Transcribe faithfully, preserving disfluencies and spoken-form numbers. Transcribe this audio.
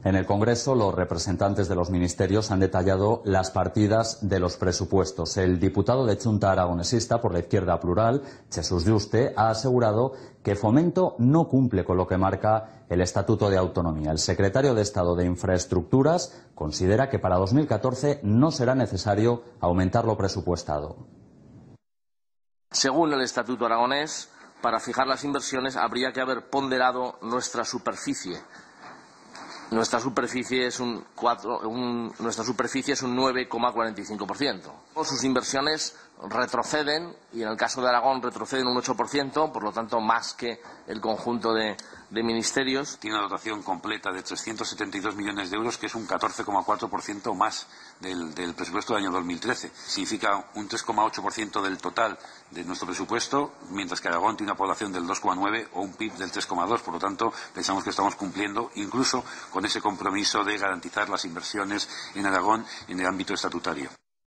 En el Congreso, los representantes de los ministerios han detallado las partidas de los presupuestos. El diputado de Chunta aragonesista por la Izquierda Plural, Jesús Yuste, ha asegurado que Fomento no cumple con lo que marca el Estatuto de Autonomía. El secretario de Estado de Infraestructuras considera que para dos mil catorce no será necesario aumentar lo presupuestado. Según el Estatuto aragonés, para fijar las inversiones habría que haber ponderado nuestra superficie. Nuestra superficie es un, cuatro, un, nuestra superficie es un nueve coma cuarenta y cinco por ciento. Sus inversiones retroceden, y en el caso de Aragón retroceden un ocho por ciento, por lo tanto más que el conjunto de, de ministerios. Tiene una dotación completa de trescientos setenta y dos millones de euros, que es un catorce coma cuatro por ciento más del, del presupuesto del año dos mil trece. Significa un tres coma ocho por ciento del total de nuestro presupuesto, mientras que Aragón tiene una población del dos coma nueve o un P I B del tres coma dos. Por lo tanto, pensamos que estamos cumpliendo incluso con ese compromiso de garantizar las inversiones en Aragón en el ámbito estatutario.